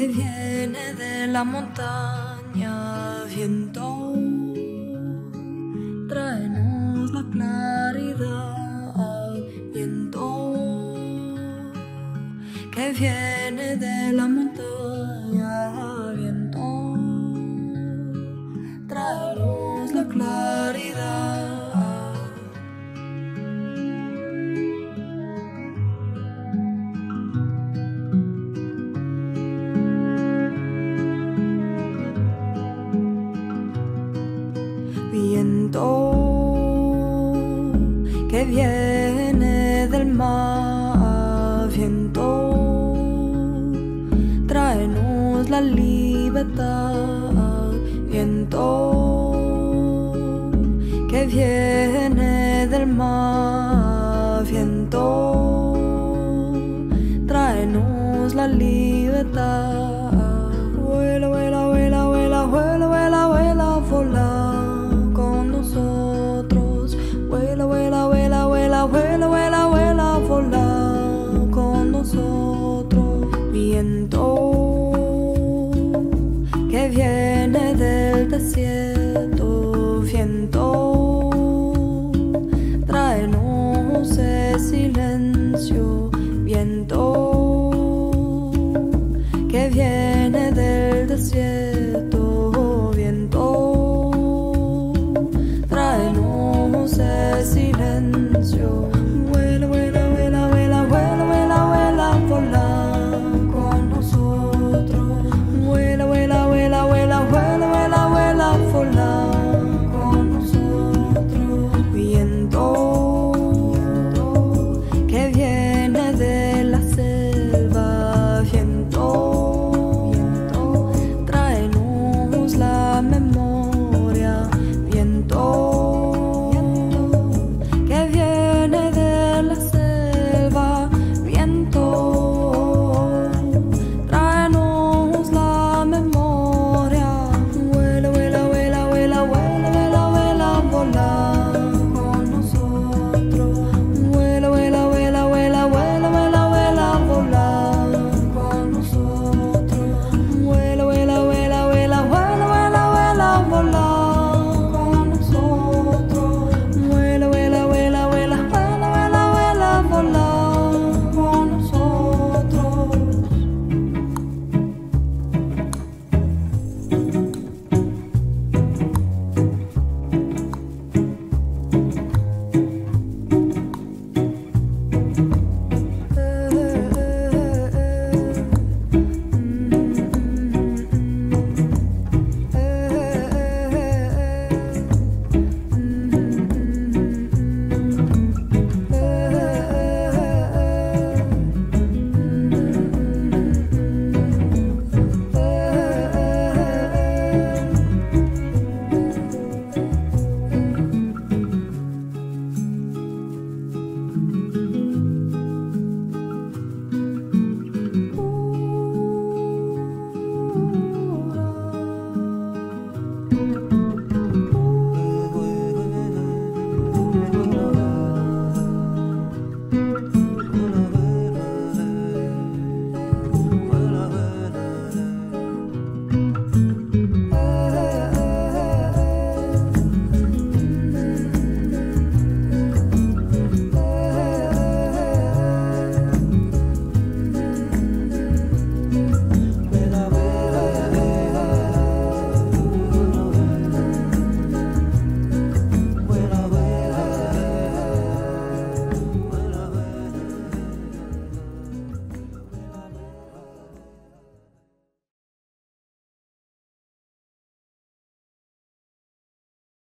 viene de la montaña, viento, tráenos la claridad, viento, que viene de la montaña, viento, tráenos la claridad. Viento que viene del mar, viento, tráenos la libertad, viento que viene del mar, viento, tráenos la libertad. Vuela, vuela, vuela, vuela, vuela, vuela, vuela, volar con nosotros. Vuela, vuela, vuela, vuela, vuela, vuela, vuela, volar con nosotros. Viento que viene del desierto, viento, tráenos ese silencio, viento que viene del desierto.